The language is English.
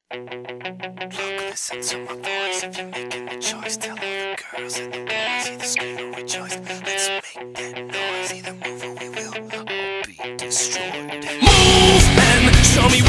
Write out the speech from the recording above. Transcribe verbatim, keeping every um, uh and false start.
Look, listen to my voice. If you're making the choice, tell all the girls and the boys, either scream or rejoice. Let's make that noise. Either move or we will all be destroyed. Move and show me